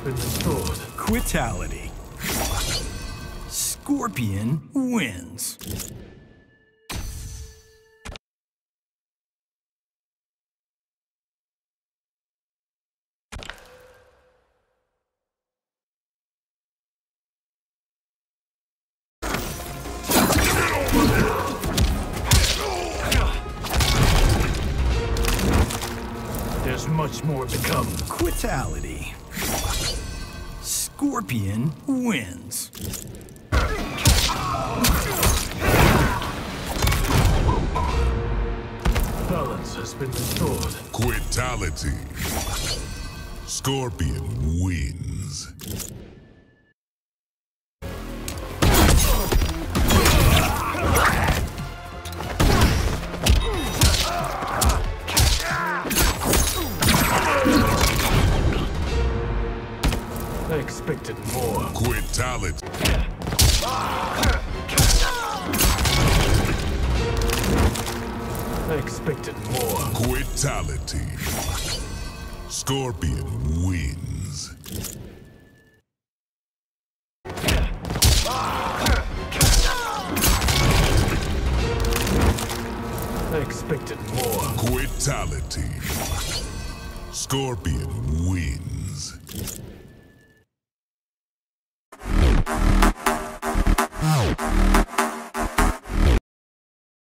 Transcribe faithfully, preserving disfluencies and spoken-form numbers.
been restored. Quitality. Scorpion wins. There's much more to come. Quitality. Scorpion wins. Balance has been restored. Quitality. Scorpion wins. I expected more. Quitalities. I expected more. Quitality. Scorpion wins. I expected more. Quitality. Scorpion